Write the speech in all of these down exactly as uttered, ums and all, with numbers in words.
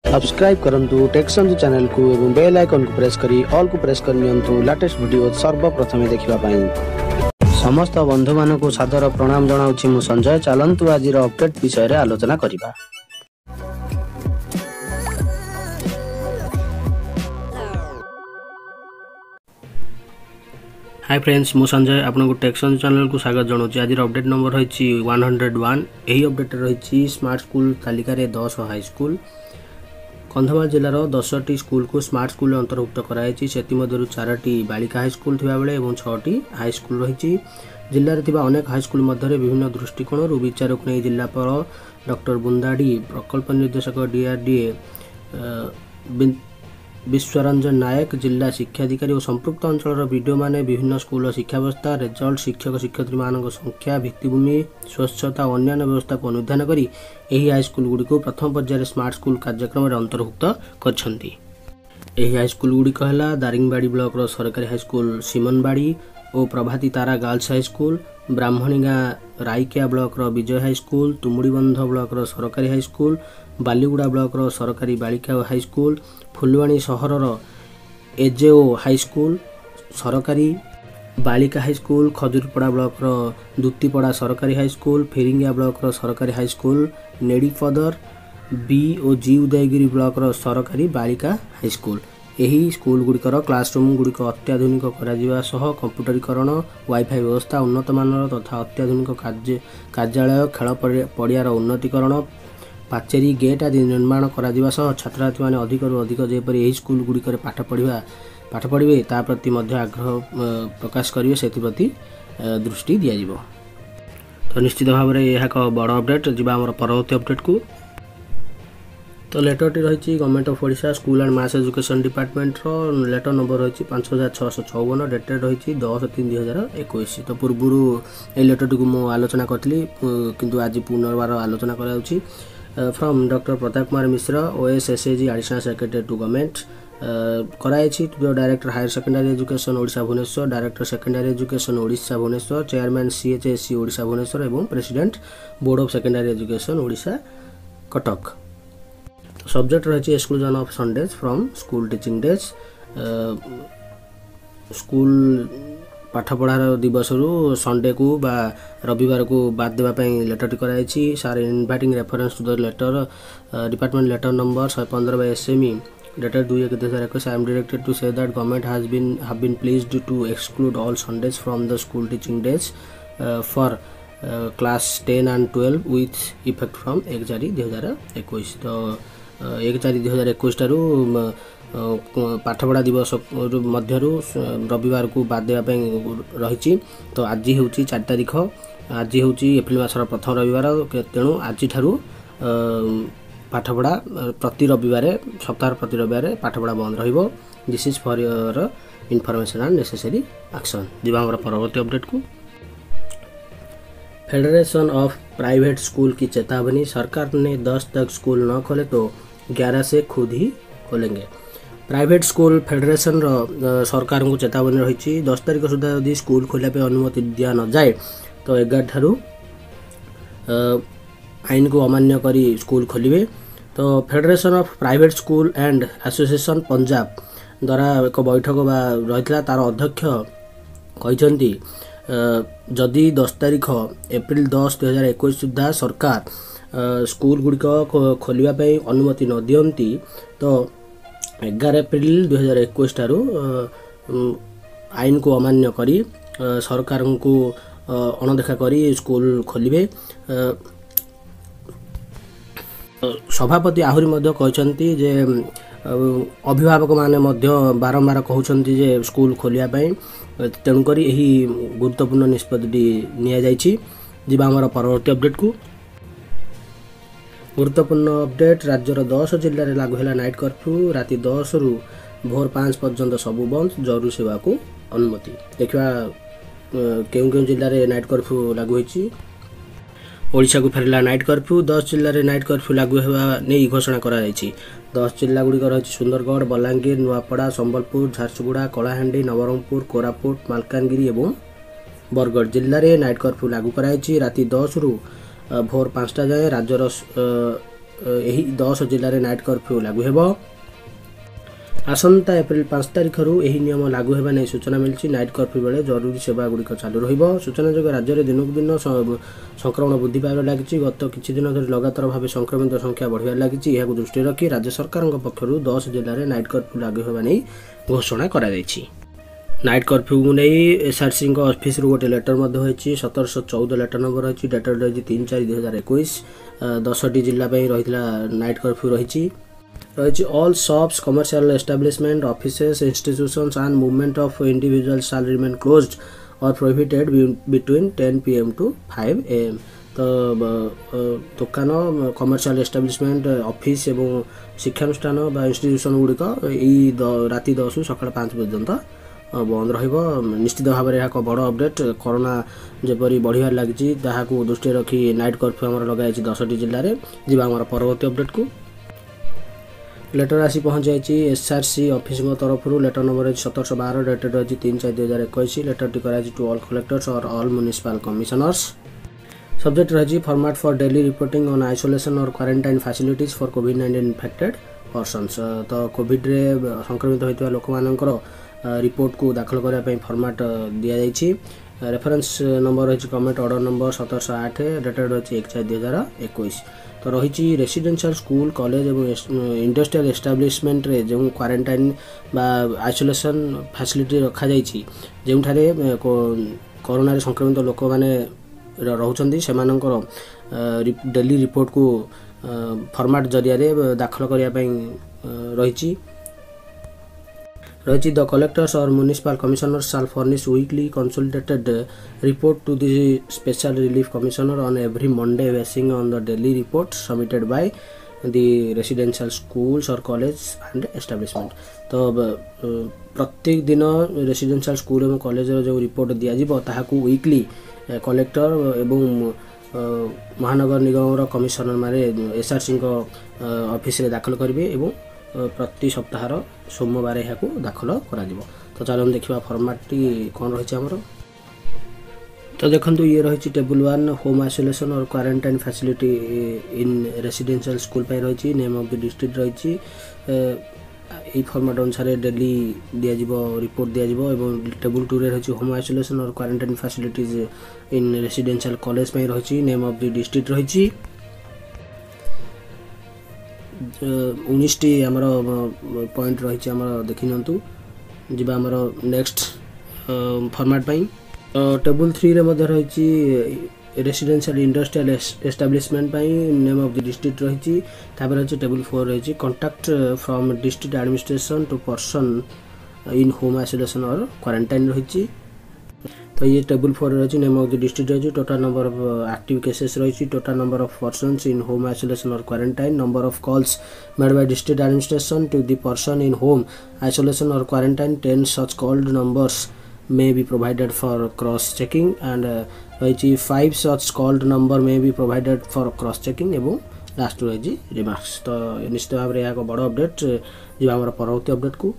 Subscribe करंतु taxon channel को एवं बेल आइकन को प्रेस करी ऑल को प्रेस कर नियंतु लेटेस्ट वीडियो सर्वप्रथम देखिबा पई। समस्त बंधु मानक सादर प्रणाम जनाउछि मु संजय। चलंतु आजिर अपडेट विषय रे आलोचना करिबा। हाय फ्रेंड्स, मु संजय आपन टेक्सन चैनल को स्वागत जनाउछि। आजिर अपडेट नंबर रहिछि एक सौ एक। एही अपडेट रहिछि स्मार्ट स्कूल तालिका रे दस हाई स्कूल। कंधमाल जिलार दस टी स्कूल को स्मार्ट स्कूल अंतर्भुक्त कराई। से चार बालिका हाई स्कूल थिबा बेले एवं छह हाई स्कूल रही। जिले में अनेक हाई स्कूल मध्य विभिन्न दृष्टिकोण विचार को नहीं जिलापाल डॉक्टर बुंदाड़ी, प्रकल्प निर्देशक डीआरडीए विश्वरंजन नायक, जिला शिक्षाधिकारी और संपृक्त अंचल वीडियो माने विभिन्न स्कूल शिक्षा व्यवस्था, रिजल्ट, शिक्षक शिक्षयित्री मान संख्या, भित्तिभूमि, स्वच्छता और अन्य व्यवस्था को अनुधान करी एही हाई स्कूल गुड़ी को प्रथम पर्यायर स्मार्ट स्कूल कार्यक्रम में अंतर्भुक्त करछंती। एही हाई स्कूल गुड़िक है दारिंगबाड़ी ब्लॉक रो सरकारी हाई स्कूल सिमनबाड़ी और Prabhati Tara girls high school, Brahmanigaon Raikia block रो Vijay high school, Tumudibandh block रो सरकारी हाई स्कूल, बालीगुड़ा ब्लॉक रो सरकारी बालिका हाई स्कूल, फुलवाणी सहर रो एजेओ हाई स्कूल सरकारी बालिका हाई स्कूल, खजुरपड़ा ब्लॉक रो दुत्तीपड़ा सरकारी हाई स्कूल, फेरिंगिया ब्लॉक रो सरकारी हाई स्कूल, नेड़ीपदर बी और जी उदयगिरी ब्लॉक रो सरकारी बालिका हाई स्कूल। एही स्कूल गुड़िकर क्लासरूम गुड़िक अत्याधुनिक कर कंप्यूटरीकरण, वाईफाई व्यवस्था, उन्नत मानर तथा अत्याधुनिक कार्यालय, खेल पड़ियार उन्नतीकरण, पाचेरी गेट आदि निर्माण करा छात्र छात्री मैंने अधिक अधिक जेपरी यही स्कूल गुड़िक पाठ पढ़ा पाठ पढ़े ता प्रति आग्रह प्रकाश करेंगे से प्रति दृष्टि दिज्व। तो निश्चित भाव में यह एक बड़ अपडेट जी आम परवर्ती अपडेट को। तो लेटर टी रही government of Odisha school and mass education department रो लेटर नंबर रही पांच हजार छःश चौवन, डेटेड रही दस तीन दुई हजार एक। तो पूर्व ये लेटर टी को आलोचना करी किंतु आज पुनर्बार आलोचना कराउछि। From doctor Pratap Kumar Mishra OSSAG additional secretary to government कराई to the director higher secondary education Odisha Bhubaneswar, director secondary education Odisha Bhubaneswar, chairman CHSC Odisha Bhubaneswar एवं president board of secondary education Odisha Cuttack. Subject रही exclusion of Sundays from school teaching days. School पाठ पढ़ार दिवस रु Sunday को बा रविवार को बाद देवाई लेटर कराई। Sir inviting reference to the letter department letter number शहे पंद्रह बाय एसएमई डेटेड दुई एक दुई हजार एक। I am directed to say that government has been have been pleased to exclude all Sundays from the school teaching days for class ten and twelve with effect from एक जारी दुई हजार एक। तो एक चार दुई हजार एक पाठपढ़ा दिवस मध्य रविवार को बाद देवाई रही। तो आज हूँ चार तारीख, आज हूँ एप्रिल मासर प्रथम रविवार, तेणु आज पाठपढ़ा प्रति रविवार सप्ताह प्रति रविवार पाठपढ़ा बंद रहिबो। This is for your information and necessary action. जीवा हमारा परवर्ती अपडेट को। फेडरेशन ऑफ प्राइवेट स्कूल की चेतावनी, सरकार ने दस तक स्कूल न खोले तो ग्यारह से खुद ही खोलेंगे। प्राइवेट स्कूल फेडरेशन रो सरकार को चेतावनी रही। दस तारीख सुधा यदि स्कूल खोलिया पे अनुमति दिया न जाए तो एगार ठारू आईन को अमान्य करी स्कूल खोलिए। तो federation of private school and association Punjab द्वारा एक बैठक रही तार अध्यक्ष कहते जदि दस तारीख एप्रिल दस दुई हजार एक सुधा सरकार स्कूल गुड़िक खोलने अनुमति न दियंती तो एगार एप्रिल दुई हजार एक ठारू आईन को अमान्य करी सरकार को अणदेखा करी स्कूल खोलिए। सभापति आहरी मध्य कहते जे अभिभावक माने मध्य बारंबार कहते जे स्कूल खोलिया तेणुक यही गुरुत्वपूर्ण निष्पत्ति निया जाइछि। जीवा आमर परवर्ती अपडेट को। गुरुत्वपूर्ण अपडेट, राज्यर दस जिले में लागू है नाइट कर्फ्यू। राति दस रु भोर पाँच पर्यंत सबू बंद, जरूरी सेवा को अनुमति। देखा केउं केउं जिले में नाइट कर्फ्यू लागू होइछि। ओडिशा को फेरला नाइट कर्फ्यू। दस जिले में नाइट कर्फ्यू लागू होगा नहीं घोषणा करा जाइछि। दस जिला गुड़िक रही सुंदरगढ़, बलांगीर, नुआपड़ा, संबलपुर, झारसुगुड़ा, कलाहांडी, नवरंगपुर, कोरापुट, मालकानगिरी एवं बरगढ़ जिले में नाइट कर्फ्यू लागू कराई। राति दस रु भोर पांचटा जाए राज्यर ଏହି ଦଶ ଜିଲ୍ଲାରେ ନାଇଟ୍ କର୍ଫ୍ୟୁ ଲାଗୁ ହେବ। ଆସନ୍ତା ଏପ୍ରିଲ ପାଞ୍ଚ ତାରିଖରୁ ଏହି ନିୟମ ଲାଗୁ ହେବା ନେଇ ସୂଚନା ମିଳିଛି। ନାଇଟ୍ କର୍ଫ୍ୟୁ ବେଳେ ଜରୁରୀ ସେବା ଗୁଡ଼ିକ ଚାଲୁ ରହିବ। ସୂଚନାଯୋଗ୍ୟ ରାଜ୍ୟରେ ଦିନକୁ ଦିନ ସଂକ୍ରମଣ ବୃଦ୍ଧି ପାଇବାରେ ଲାଗିଛି। ଗତ କିଛି ଦିନ ଧରି ଲଗାତାର ଭାବେ ସଂକ୍ରମିତ ସଂଖ୍ୟା ବଢ଼ିବାରେ ଲାଗିଛି। ଏହାକୁ ଦୃଷ୍ଟିରେ ରଖି ରାଜ୍ୟ ସରକାରଙ୍କ ପକ୍ଷରୁ ଦଶ ଜିଲ୍ଲାରେ ନାଇଟ୍ କର୍ଫ୍ୟୁ ଲାଗୁ ହେବା ନେଇ ଘୋଷଣା କରାଯାଇଛି। ନାଇଟ୍ କର୍ଫ୍ୟୁକୁ ନେଇ ଏସ୍ଆର୍ସିଙ୍କ ଅଫିସରୁ ଗୋଟେ ଲେଟର ମଧ୍ୟ ହୋଇଛି। ସତରଶହ ଚଉଦ ଲେଟର ନମ୍ବର ରହିଛି। ଡେଟର ରହିଛି ତିନି ଚାରି ଦୁଇ ହଜାର ଏକୋଇଶ। ଦଶଟି ଜିଲ୍ଲା ପାଇଁ ରହିଥିଲା ନାଇଟ୍ କର୍ଫ୍ୟୁ ରହିଛି। ରହିଛି all shops commercial establishment offices institutions and movement of individual shall remain closed or prohibited between ten P M to five A M. ତ ଦୋକାନ କମର୍ସିଆଲ ଏଷ୍ଟାବ୍ଲିଶମେଣ୍ଟ ଅଫିସ୍ ଏବଂ ଶିକ୍ଷାନୁଷ୍ଠାନ ବା ଇନଷ୍ଟିଟ୍ୟୁସନ୍ ଗୁଡ଼ିକ ଏଇ ରାତି ଦଶରୁ ସକାଳ ପାଞ୍ଚ ପର୍ଯ୍ୟନ୍ତ ବନ୍ଦ ରହିବ। ନିଶ୍ଚିତ ଭାବରେ ଏହା ଏକ ବଡ଼ ଅପଡେଟ୍। କରୋନା ଯେପରି ବଢ଼ିବାରେ ଲାଗିଛି ତାହାକୁ ଦୃଷ୍ଟିରେ ରଖି ନାଇଟ୍ କର୍ଫ୍ୟୁ ଆମର ଲଗାଯାଇଛି ଦଶଟି ଜିଲ୍ଲାରେ। ଯିବା ଆମର ପରବର୍ତ୍ତୀ ଅପଡେଟ୍କୁ। ଲେଟର ଆସି ପହଞ୍ଚାଇଛି ଏସ୍ଆର୍ସି ଅଫିସଙ୍କ ତରଫରୁ। ଲେଟର ନମ୍ବର ରହିଛି ସତରଶହ ବାର। ଡେଟେଡ୍ ରହିଛି ତିନି ଚାରି ଦୁଇ ହଜାର ଏକୋଇଶ। ଲେଟରଟି କରାଯାଇଛି to all collectors or all municipal commissioners. Subject ରହିଛି format for daily reporting on isolation or quarantine facilities for COVID nineteen infected persons. ତ କୋଭିଡ୍ରେ ସଂକ୍ରମିତ ହୋଇଥିବା ଲୋକମାନଙ୍କର ରିପୋର୍ଟକୁ ଦାଖଲ କରିବା ପାଇଁ ଫର୍ମାଟ୍ ଦିଆଯାଇଛି। ରେଫରେନ୍ସ ନମ୍ବର ରହିଛି ଗଭର୍ଣ୍ଣମେଣ୍ଟ ଅର୍ଡ଼ର ନମ୍ବର ସତରଶହ ଆଠ। ଡେଟେଡ୍ ରହିଛି ଏକ ଚାରି ଦୁଇ ହଜାର ଏକୋଇଶ। ତ ରହିଛି ରେସିଡେନ୍ସିଆଲ ସ୍କୁଲ କଲେଜ ଏବଂ ଇଣ୍ଡଷ୍ଟ୍ରିଆଲ ଏଷ୍ଟାବ୍ଲିଶମେଣ୍ଟରେ ଯେଉଁ କ୍ୱାରେଣ୍ଟାଇନ୍ ବା ଆଇସୋଲେସନ୍ ଫ୍ୟାସିଲିଟି ରଖାଯାଇଛି, ଯେଉଁଠାରେ କରୋନାରେ ସଂକ୍ରମିତ ଲୋକମାନେ ରହୁଛନ୍ତି, ସେମାନଙ୍କର ଡେଲି ରିପୋର୍ଟକୁ ଫର୍ମାଟ୍ ଜରିଆରେ ଦାଖଲ କରିବା ପାଇଁ ରହିଛି। ରହିଛି the collectors or municipal commissioners shall furnish weekly consolidated report to the special relief commissioner on every Monday basing on the daily report submitted by the residential schools or college and establishment. ତ ପ୍ରତ୍ୟେକ ଦିନ residential school ଏବଂ କଲେଜର ଯେଉଁ report ଦିଆଯିବ ତାହାକୁ weekly collector ଏବଂ ମହାନଗର ନିଗମର କମିଶନରମାନେ ଏସ୍ଆର୍ସିଙ୍କ ଅଫିସରେ ଦାଖଲ କରିବେ ଏବଂ ପ୍ରତି ସପ୍ତାହର ସୋମବାର ଏହାକୁ ଦାଖଲ କରାଯିବ। ତ ଚାଲନ୍ତୁ ଦେଖିବା ଫର୍ମାଟ୍ଟି କ'ଣ ରହିଛି ଆମର। ତ ଦେଖନ୍ତୁ ଇଏ ରହିଛି table one home isolation or quarantine facility in residential school ପାଇଁ ରହିଛି। ନେମ୍ ଅଫ୍ ଦି ଡିଷ୍ଟ୍ରିକ୍ଟ ରହିଛି। এই ଫର୍ମାଟ୍ ଅନୁସାରେ ଡେଲି ଦିଆଯିବ ରିପୋର୍ଟ ଦିଆଯିବ। ଏବଂ ଟେବୁଲ୍ ଟୁରେ ରହିଛି home isolation or quarantine facilities in residential college ପାଇଁ ରହିଛି। ନେମ୍ ଅଫ୍ ଦି ଡିଷ୍ଟ୍ରିକ୍ଟ ରହିଛି। ଉଣେଇଶଟି ଆମର ପଏଣ୍ଟ ରହିଛି ଆମର ଦେଖି ନିଅନ୍ତୁ। ଯିବା ଆମର ନେକ୍ସଟ ଫର୍ମାଟ୍ ପାଇଁ। ଟେବୁଲ୍ ଥ୍ରୀରେ ମଧ୍ୟ ରହିଛି ରେସିଡେନ୍ସିଆଲ ଇଣ୍ଡଷ୍ଟ୍ରିଆଲ ଏଷ୍ଟାବ୍ଲିଶମେଣ୍ଟ ପାଇଁ ନେମ୍ ଅଫ୍ ଦି ଡିଷ୍ଟ୍ରିକ୍ଟ ରହିଛି। ତାପରେ ରହିଛି ଟେବୁଲ୍ ଫୋର୍ ରହିଛି contact from district administration to person in home isolation or quarantine ରହିଛି। तो ये टेबल फोर रही नेम ऑफ द डिस्ट्रिक्ट रही total number of active cases रही total number of persons in home isolation और quarantine number of calls made by district administration to the person in home isolation और quarantine ten such called numbers may be provided for cross checking and रही five such called number may be provided for cross checking एवं last रही remarks. तो निश्चित भाव में यहाँ बड़ अपडेट जो आम परवर्ती अपडेट को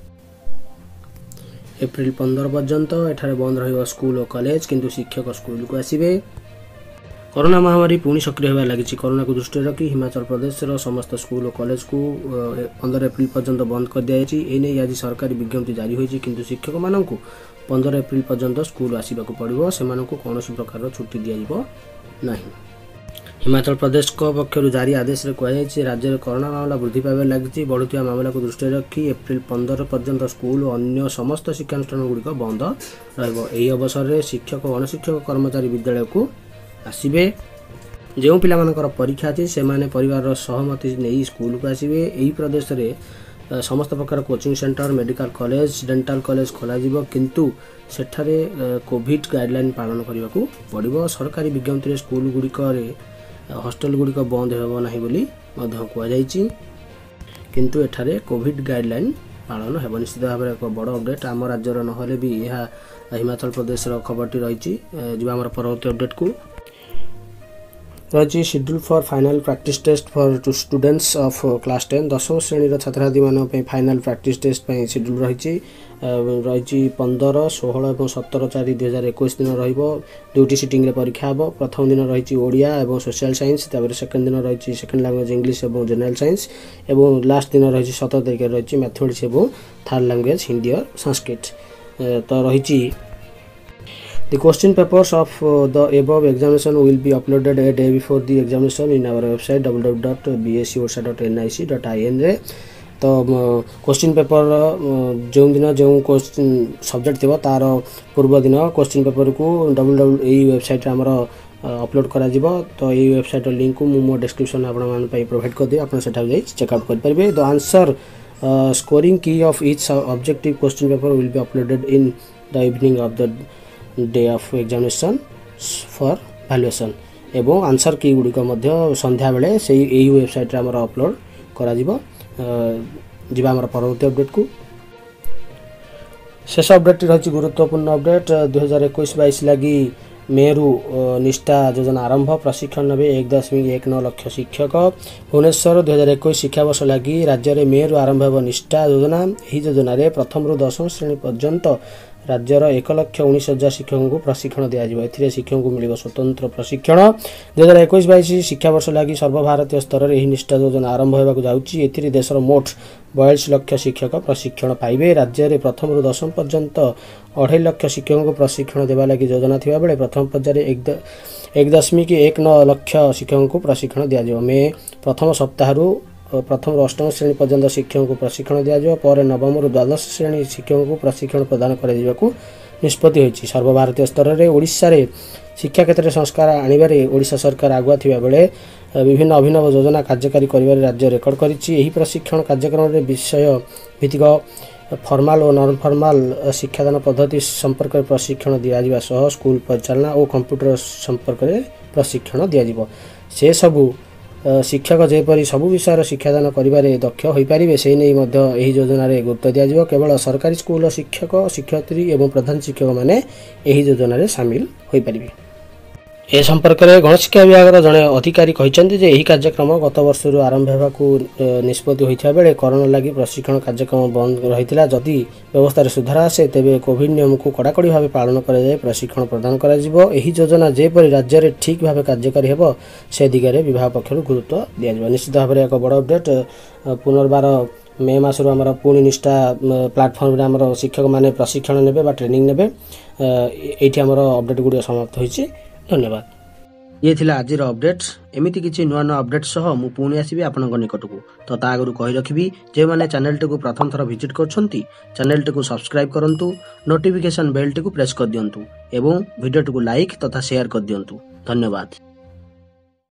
एप्रिल पंद्रह पर्यंत एठारे बंद रही स्कूल और कॉलेज किंतु शिक्षक स्कूल को आसवे। कोरोना महामारी पुणी सक्रिय होगा लगी। कोरोना को दृष्टि रखी हिमाचल प्रदेश समस्त स्कूल और कॉलेज को पंद्रह एप्रिल पर्यंत बंद कर दिया जाए। आज सरकारी विज्ञप्ति जारी होती किंतु शिक्षक मान पंद्रह एप्रिल पर्यंत स्कूल आसवाक पड़ो से कौन प्रकार छुट्टी दिज्व ना। हिमाचल प्रदेश पक्षर जारी आदेश में कहुई राज्य में कोरोना मामला वृद्धि पाइब लगी। बढ़ुवा मामला को दृष्टि रखी एप्रिल पंद्रह पर्यंत स्कूल और अन्य समस्त शिक्षानुष्ठान गुड़िक बंद रही अवसर में शिक्षक और अणशिक्षक कर्मचारी विद्यालय को आसवे। जो पिलामानकर परीक्षा अच्छी से परिवार सहमति नहीं स्कूल को आसवे। यही प्रदेश में समस्त प्रकार coaching centre medical college dental college खोल किंतु सेठारे कोविड गाइडलाइन पालन करने को पड़ो। सरकारी विज्ञप्ति स्कूल गुड़िक हॉस्टल गुड़िक बंद हो ना बोली कहुई किंतु एठारे कोविड गाइडलाइन पालन हो। निश्चित भाव में एक बड़ अपडेट आम राज्यर नहले भी यह हिमाचल प्रदेश खबरटी रही। जो आम परवर्ती अपडेट को रही schedule for final practice test for to students of class ten दशम श्रेणी छात्र छात्री मान फाइनल प्रैक्टिस टेस्ट शेड्यूल रही रही पंदर षोहल और सतर चार दुई हजार एक दिन रुटी सिटिंग परीक्षा हम प्रथम दिन रही ओडिया और सोशल साइंस सेकेंड दिन रही सेकेंड लैंग्वेज इंग्लिश और जनरल साइंस और लास्ट दिन रही सतर तारीख रही मैथमेटिक्स और थर्ड लैंग्वेज हिंदी और संस्कृत। तो रही The question papers of uh, the above examination will be uploaded a day before the examination in our website w w w dot b s c orsa dot n i c dot i n रे। तो question paper जो दिन जो question subject थी तार पूर्व दिन question paper को डब्ल्यू डब्ल्यू यही वेबसाइट आमर अपलोड करा जिवो। तो यही वेबसाइट लिंक को मो डिस्क्रिप्शन आपण मान पई प्रोवाइड कर दे आपण सेठा जाई चेकआउट कर परिबे। The answer scoring key of each objective question paper will be uploaded in the evening of the day of examination for valuation एवं आंसर की गुड़िक संध्या बेले से यही वेबसाइट आमर अपलोड करा जिवो। जीवा आमर परवर्ती अपडेट को शेष अपडेट रही गुरुत्वपूर्ण अपडेट दुई हजार एक बैश लगी मेरु निष्ठा योजना आरंभ प्रशिक्षण ने एक दशमिक एक नौ लक्ष शिक्षक भुवनेश्वर दुई हजार एक शिक्षा वर्ष लगी राज्य में मेरु आरंभ हो निष्ठा योजना। यह योजना प्रथम रु दशम श्रेणी पर्यंत राज्यर एक लक्ष उन्नीस हजार शिक्षकों को प्रशिक्षण दिज्व। ए शिक्षकों को मिल स्वतंत्र प्रशिक्षण दुई हजार एक बैश शिक्षा वर्ष लगी सर्वभारतीय स्तर में यह निष्ठा योजना आरंभ होगा जाऊँगी। देशर मोट बयालीस लक्ष शिक्षक प्रशिक्षण पाइबे। राज्य में प्रथम रु दशम पर्यंत अढ़ाई लक्ष शिक्षकों को प्रशिक्षण देवा लगी योजना थिबा बेले प्रथम पर्यायर एक एक दशमिक एक नौ लक्ष शिक्षकों को प्रशिक्षण दिज्व। मे प्रथम सप्ताह प्रथम अष्टम श्रेणी पर्यंत शिक्षकों को प्रशिक्षण दिज्व पर नवम रु द्वादश श्रेणी शिक्षकों को प्रशिक्षण प्रदान कर निष्पत्ति होती। सर्वभारतीय स्तर में ओडिशा रे शिक्षा क्षेत्र में संस्कार आनिबारे ओडिशा सरकार आगुआ थिबा बेले विभिन्न अभिनव योजना कार्यकारी करिबारे राज्य रेकर्ड करिछि। एही प्रशिक्षण कार्यक्रम में विषय भित्तिक फॉर्माल और नॉन फॉर्माल शिक्षादान पद्धति संपर्क में प्रशिक्षण दिया सह स्कूल परिचालना और कंप्यूटर संपर्क में प्रशिक्षण दिया। से सबू शिक्षक जेपरी सबु विषय शिक्षादान करिबारे दक्ष होई परिबे से नै मध्य एही योजना रे गुरुत्व दिया जिवो। केवल सरकारी स्कूल शिक्षक शिक्षयित्री एवं प्रधान शिक्षक माने एही योजना रे शामिल होई परिबे। ए संपर्क में गणशिक्षा विभाग जड़े अधिकारी कहते जे यही कार्यक्रम गत वर्ष आरंभ होगा निष्पत्ति होता बेले कोरोना लगी प्रशिक्षण कार्यक्रम बंद रही। जदि व्यवस्था सुधार आसे तेबे कोविड नियम को कड़ाकड़ी भाव पालन कर प्रशिक्षण प्रदान कर योजना जेपरी राज्य में ठीक भाव कार्यकारी हो से दिगरे विभाग पक्षर गुरुत्व दिया। निश्चित भाव में एक बड़ अपडेट पुनर्बार मे मासर आमर पुणी निष्ठा प्लाटफर्म आमर शिक्षक माने प्रशिक्षण नेबे बा ट्रेनिंग नेबे। एठी आमर अपडेट गुडी समाप्त होईछि। धन्यवाद। ये थिला आजिर अपडेट्स। एमिति किछि नुआ नुआ अपडेट सह मु पुणी आसीबी आपनक निकट को। तो ता आगरु कहि रखिबी जे माने चैनल टी को प्रथम थर विजिट करछंती चैनल टी को सब्सक्राइब करंतु नोटिफिकेशन बेल टी को प्रेस कर दियंतु एवं वीडियो टी को लाइक तथा शेयर कर दियंतु। धन्यवाद।